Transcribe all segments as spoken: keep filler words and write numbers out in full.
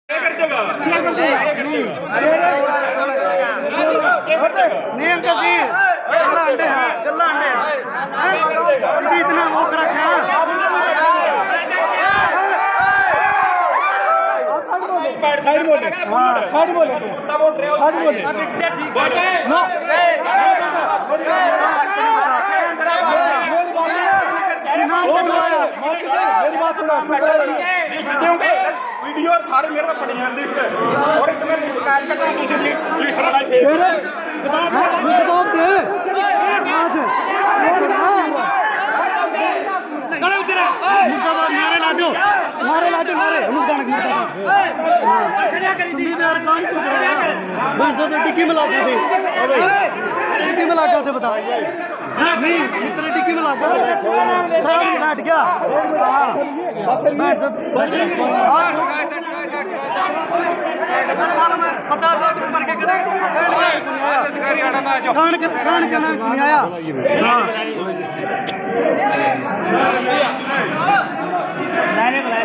नहीं अंकल जी गल्ला अंडे हैं गल्ला अंडे हैं इतना वो कर रखा साइड बोले हाँ साइड बोले साइड बोले नो मेरी बात सुनो वीडियो सारे मेरे पड़े हैं लिस्ट और इसमें निकाल कर दूसरी लिस्ट बनाई दे मुझे बहुत दे आज कड़े उतर मुर्दाबाद नारे ला दो नारे ला दो नारे हम गाना मुर्दाबाद सुनी यार कौन कर रहा है मैं तो टिक्की में लगा दे टिक्की में लगा दे बता नहीं इतने टिक्की में लगा सब बैठ गया बैठ जा दस साल में पचास लाख उम्र के कदे कान कान का नाम नहीं आया हां मैंने बुलाया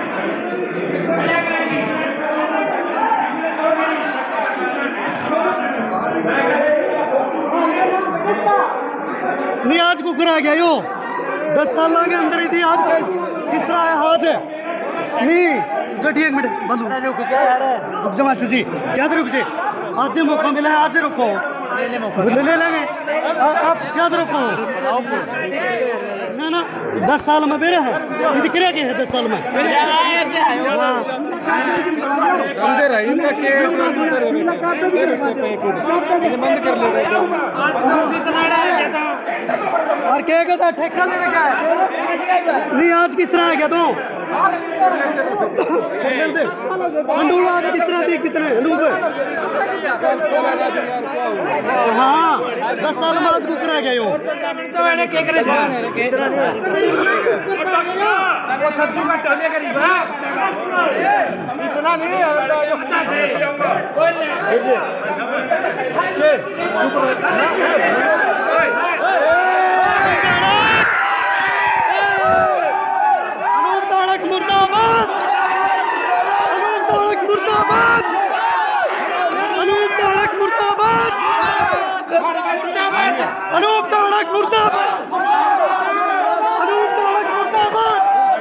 नहीं आज को करा गया यो दस साल के अंदर ही थी आज का किस तरह है आज नहीं गड्डी एक मिनट बंद रुक जा यार रुक जा मास्टर जी क्या रुक जा आज मौका मिला है आज रुको ले ले लेंगे आप क्या रुको ना ना दस साल में मेरा है यदि क्या है दस साल में बंद कर ले और क्या कहता ठेका ले रखा है नहीं आज किस तरह है क्या तू अंडूल आज किस तरह थी कितने हाँ दस साल में आज को करा गया यो इतना नहीं अनूप ताड़क मुर्दाबाद अनूप ताड़क मुर्दाबाद अनूप ताड़क मुर्दाबाद अनूप ताड़क मुर्दाबाद अनूप ताड़क मुर्दाबाद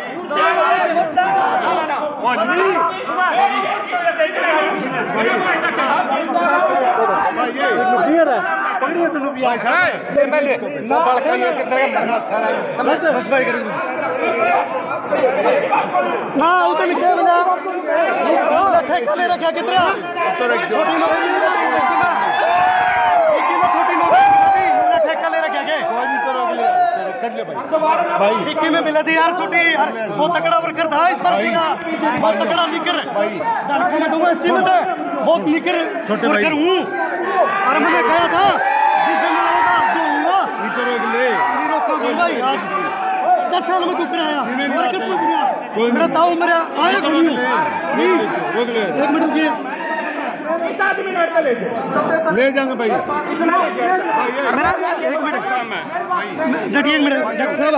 बस भाई करूँगा ना उतर लिखे बना ठेका ले रखा कितना छोटी नौकरी छोटी नौकरी ठेका ले रखा क्या भाई इक्की में मिला थी यार छोटी यार बहुत तगड़ा वर्कर था इस बार बहुत तगड़ा निकर धड़कों में दूंगा इसी में था बहुत निकर वर्कर हूँ और मैंने कहा था जिस दिन आऊंगा दूंगा रोको भाई आज दस साल में तू कराया बरकत में कराया मेरा ताऊ मेरा आया नहीं एक मिनट रुकिए ले जाएंगे भाई मेरा एक मिनट डटिए एक मिनट डॉक्टर साहब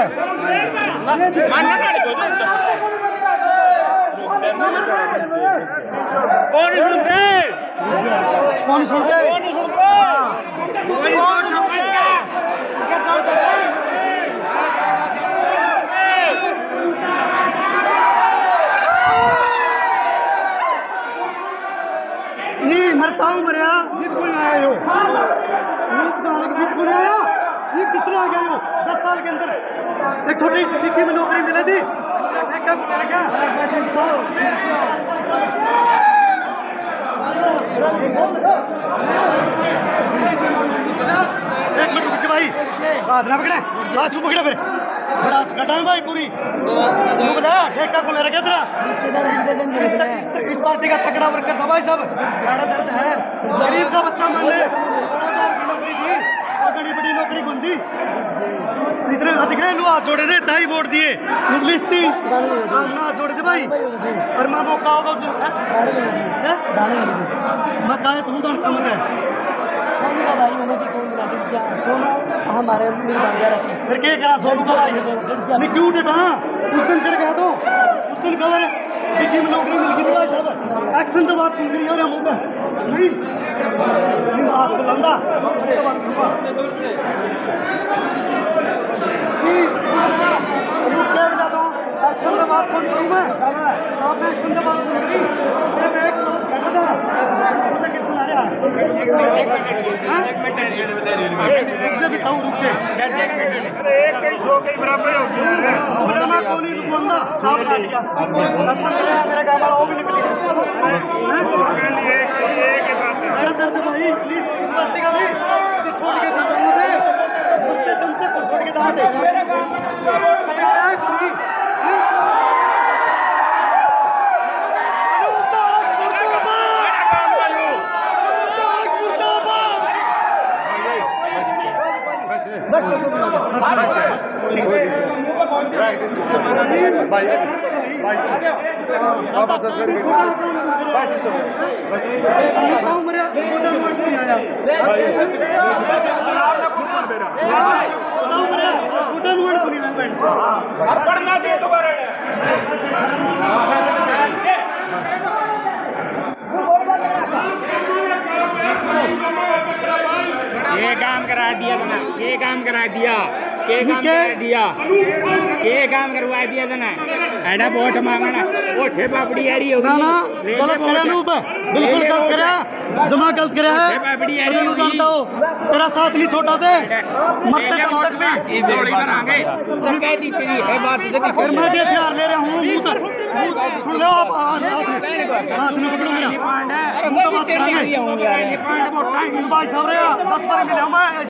कौन सुनते कौन सुनते कौन सुनते नहीं मरता हूँ मरिया जीत को नहीं आया यो जीत को नहीं आया ये किस तरह आ गया यो दस साल के अंदर एक छोटी डिक्की में नौकरी मिली थी ठेका को ले गया एक मिनट रुक भाई हाथ ना पकड़े हाथ को पकड़े फिर बड़ा कटा भाई पूरी बताया ठेका को ले रखे तेरा इस पार्टी का तगड़ा वर्कर था भाई साहब सारा दर्द है गरीब का बच्चा मान ले नौकरी थी और बड़ी बड़ी नौकरी कौन थी इतने अधिक हाथ जोड़े थे ताई वोट दिए लिस्ट थी ना जोड़े थे भाई और मैं मौका होगा मैं कहा तू तो कम है सोनू का भाई होना चाहिए कौन बना जा सोनू हमारे मेरी बात रखी फिर क्या करा सोनू का भाई है तो नहीं क्यों डटा उस दिन कर गया तो उस दिन खबर डिग्गी में नौकरी मिल गई भाई साहब एक्शन तो बात कौन करी हो रहा मुंह पे नहीं नहीं बात को लंदा तो बात करूंगा नहीं रुक के बताता हूं एक्शन तो बात कौन करूं मैं आपने एक्शन तो बात कौन करी सिर्फ एक क्लोज करना था वो तो किस सुना रहा है एक मिनट रुक से बिठाऊं रुक से अरे एक कई सौ कई बराबर हो गया बोला मैं कौन ही रुकूंगा साफ ना दिया अब मेरा काम वाला वो भी निकली है के लिए एक के बात है मेरा दर्द भाई प्लीज इस पार्टी का नहीं छोड़ के जाने दे मरते दम तक छोड़ के जाने दे बस बस भाई भाई आप दस कर बस बस बताओ मेरा छोटा मोड़ नहीं आया आपने खुद मार दे रहा बताओ मेरा छोटा मोड़ नहीं आया बैठ और पढ़ना दे दोबारा ये काम करा दिया था ना ये काम करा दिया ये काम करा दिया ये काम करवा दिया था ना एडा वोट मांगना ओठे पापड़ी आ रही होगी ना ना गलत करे नूब बिल्कुल गलत करे जमा गलत करे है अरे तू जानता हो तेरा साथ नहीं छोटा दे मरते दम तक भी ये जोड़ी बनाएंगे तुम कह दी तेरी है बात देखी फिर मैं ये हथियार ले रहा हूँ मुंह तक सुन लो आप हाथ में पकड़ो मेरा अरे मुंह तो बात करांगे भाई साहब रे दस बार मिला मैं